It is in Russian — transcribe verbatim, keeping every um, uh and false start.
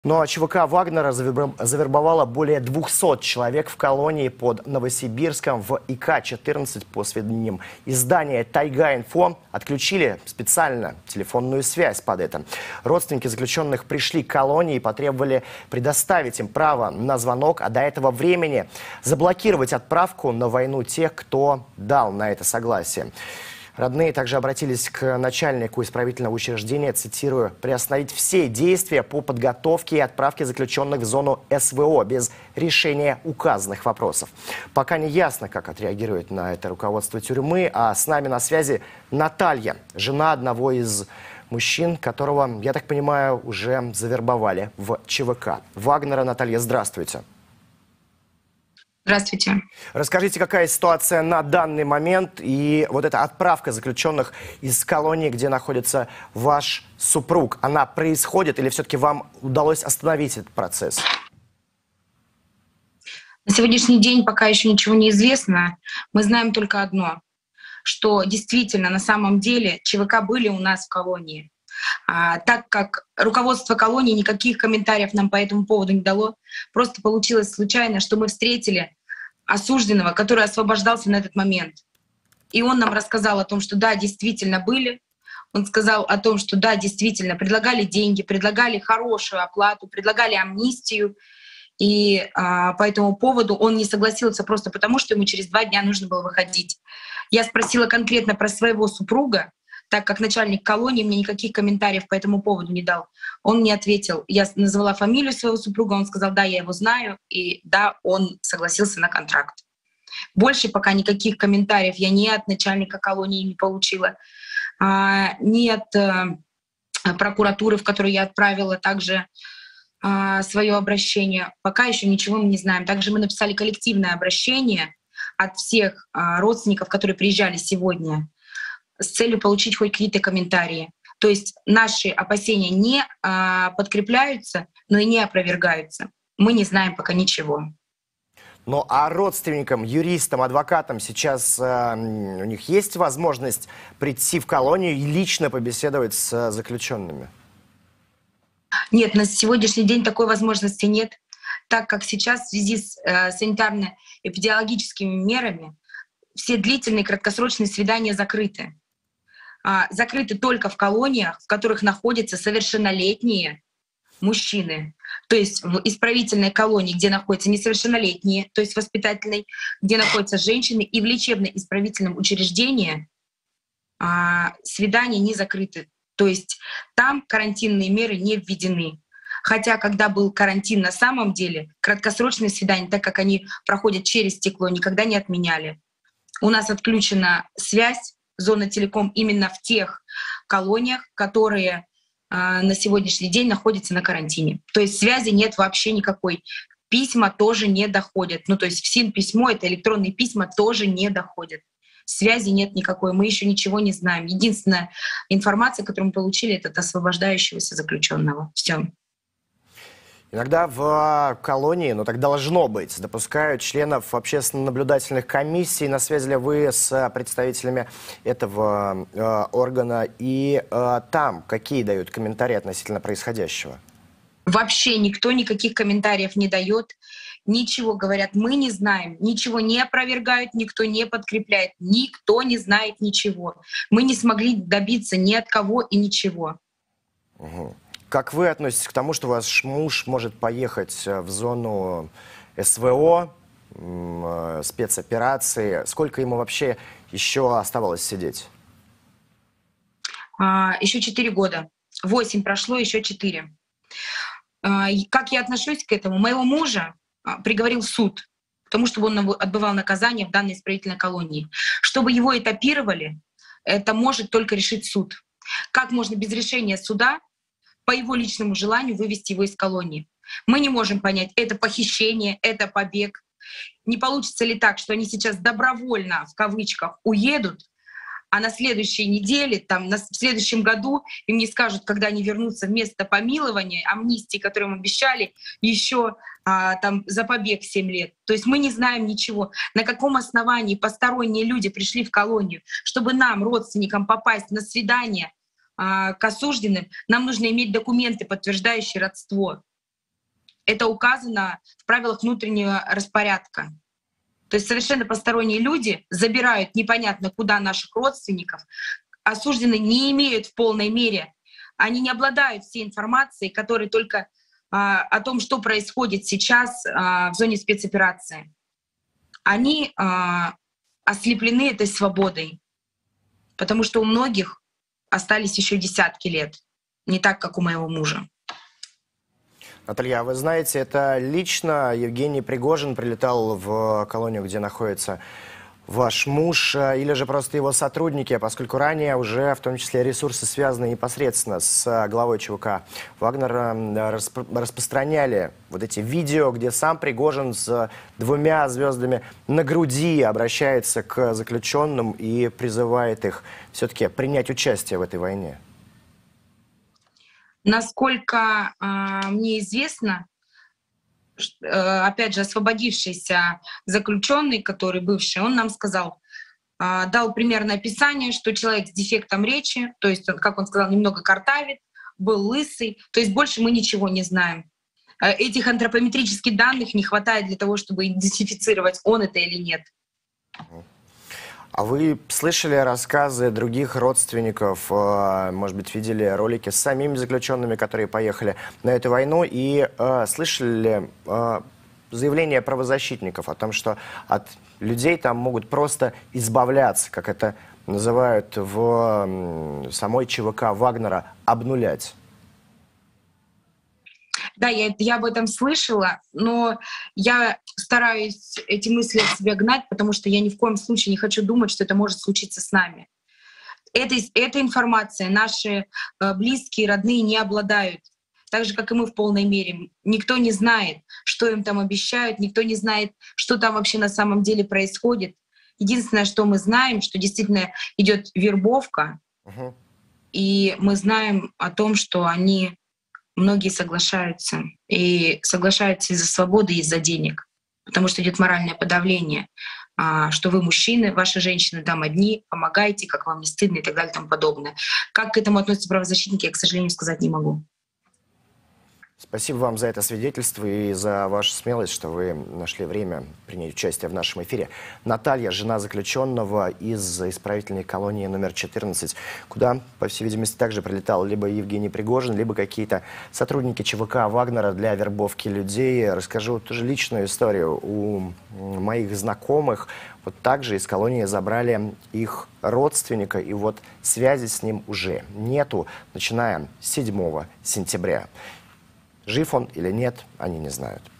Ну а ЧВК Вагнера завербовала более двухсот человек в колонии под Новосибирском в И К четырнадцать. По сведениям издания «Тайга-Инфо», отключили специально телефонную связь под это. Родственники заключенных пришли к колонии и потребовали предоставить им право на звонок, а до этого времени заблокировать отправку на войну тех, кто дал на это согласие. Родные также обратились к начальнику исправительного учреждения, цитирую, «приостановить все действия по подготовке и отправке заключенных в зону С В О без решения указанных вопросов». Пока не ясно, как отреагирует на это руководство тюрьмы, а с нами на связи Наталья, жена одного из мужчин, которого, я так понимаю, уже завербовали в ЧВК Вагнера. Наталья, здравствуйте. Здравствуйте. Расскажите, какая ситуация на данный момент и вот эта отправка заключенных из колонии, где находится ваш супруг, она происходит или все-таки вам удалось остановить этот процесс? На сегодняшний день пока еще ничего не известно. Мы знаем только одно, что действительно на самом деле ЧВК были у нас в колонии. А, так как руководство колонии никаких комментариев нам по этому поводу не дало, просто получилось случайно, что мы встретили осужденного, который освобождался на этот момент. И он нам рассказал о том, что да, действительно были. Он сказал о том, что да, действительно предлагали деньги, предлагали хорошую оплату, предлагали амнистию. И а, по этому поводу он не согласился просто потому, что ему через два дня нужно было выходить. Я спросила конкретно про своего супруга, так как начальник колонии мне никаких комментариев по этому поводу не дал. Он мне ответил, я назвала фамилию своего супруга, он сказал, да, я его знаю, и да, он согласился на контракт. Больше пока никаких комментариев я ни от начальника колонии не получила, а, ни от а, прокуратуры, в которую я отправила также а, свое обращение. Пока еще ничего мы не знаем. Также мы написали коллективное обращение от всех а, родственников, которые приезжали сегодня, с целью получить хоть какие-то комментарии. То есть наши опасения не а, подкрепляются, но и не опровергаются. Мы не знаем пока ничего. Ну а родственникам, юристам, адвокатам сейчас э, у них есть возможность прийти в колонию и лично побеседовать с э, заключенными? Нет, на сегодняшний день такой возможности нет, так как сейчас в связи с э, санитарно-эпидемиологическими мерами все длительные краткосрочные свидания закрыты. Закрыты только в колониях, в которых находятся совершеннолетние мужчины. То есть в исправительной колонии, где находятся несовершеннолетние, то есть воспитательной, где находятся женщины, и в лечебно-исправительном учреждении а, свидания не закрыты. То есть там карантинные меры не введены. Хотя, когда был карантин на самом деле, краткосрочные свидания, так как они проходят через стекло, никогда не отменяли. У нас отключена связь, зона телеком именно в тех колониях, которые э, на сегодняшний день находятся на карантине. То есть связи нет вообще никакой. Письма тоже не доходят. Ну то есть в СИН письмо, это электронные письма, тоже не доходят. Связи нет никакой, мы еще ничего не знаем. Единственная информация, которую мы получили, это от освобождающегося заключенного. Все. Иногда в колонии, ну так должно быть, допускают членов общественно-наблюдательных комиссий. На связи ли вы с представителями этого э, органа? И э, там какие дают комментарии относительно происходящего? Вообще никто никаких комментариев не дает, ничего говорят, мы не знаем, ничего не опровергают, никто не подкрепляет, никто не знает ничего. Мы не смогли добиться ни от кого и ничего. Угу. Как вы относитесь к тому, что ваш муж может поехать в зону С В О, спецоперации? Сколько ему вообще еще оставалось сидеть? А, еще четыре года. Восемь прошло, еще четыре. А, как я отношусь к этому? Моего мужа приговорил суд к тому, чтобы он отбывал наказание в данной исправительной колонии. Чтобы его этапировали, это может только решить суд. Как можно без решения суда по его личному желанию вывести его из колонии? Мы не можем понять, это похищение, это побег. Не получится ли так, что они сейчас добровольно, в кавычках, уедут, а на следующей неделе, там, на, в следующем году им не скажут, когда они вернутся вместо помилования, амнистии, которую им обещали, еще а, там, за побег семь лет. То есть мы не знаем ничего. На каком основании посторонние люди пришли в колонию, чтобы нам, родственникам, попасть на свидание к осужденным, нам нужно иметь документы, подтверждающие родство. Это указано в правилах внутреннего распорядка. То есть совершенно посторонние люди забирают непонятно куда наших родственников, осужденные не имеют в полной мере, они не обладают всей информацией, которая только а, о том, что происходит сейчас а, в зоне спецоперации. Они а, ослеплены этой свободой, потому что у многих остались еще десятки лет, не так, как у моего мужа. Наталья, вы знаете, это лично Евгений Пригожин прилетал в колонию, где находится ваш муж, или же просто его сотрудники, поскольку ранее уже, в том числе, ресурсы, связанные непосредственно с главой ЧВК Вагнера, расп распространяли вот эти видео, где сам Пригожин с двумя звездами на груди обращается к заключенным и призывает их все-таки принять участие в этой войне. Насколько э, мне известно, э, опять же, освободившийся заключенный, который бывший, он нам сказал, э, дал примерное описание, что человек с дефектом речи, то есть, как он сказал, немного картавит, был лысый, то есть больше мы ничего не знаем. Э, этих антропометрических данных не хватает для того, чтобы идентифицировать, он это или нет. А вы слышали рассказы других родственников, может быть, видели ролики с самими заключенными, которые поехали на эту войну, и э, слышали ли э, заявления правозащитников о том, что от людей там могут просто избавляться, как это называют в самой ЧВК Вагнера, обнулять? Да, я, я об этом слышала, но я стараюсь эти мысли от себя гнать, потому что я ни в коем случае не хочу думать, что это может случиться с нами. Этой, этой информацией наши э, близкие, родные не обладают. Так же, как и мы в полной мере. Никто не знает, что им там обещают, никто не знает, что там вообще на самом деле происходит. Единственное, что мы знаем, что действительно идет вербовка, угу. И мы знаем о том, что они... Многие соглашаются. И соглашаются из-за свободы, из-за денег. Потому что идет моральное подавление, что вы мужчины, ваши женщины там одни, помогайте, как вам не стыдно и так далее и тому подобное. Как к этому относятся правозащитники, я, к сожалению, сказать не могу. Спасибо вам за это свидетельство и за вашу смелость, что вы нашли время принять участие в нашем эфире. Наталья, жена заключенного из исправительной колонии номер четырнадцать, куда, по всей видимости, также прилетал либо Евгений Пригожин, либо какие-то сотрудники ЧВК Вагнера для вербовки людей. Расскажу тоже личную историю. У моих знакомых вот также из колонии забрали их родственника, и вот связи с ним уже нету, начиная с седьмого сентября. Жив он или нет, они не знают.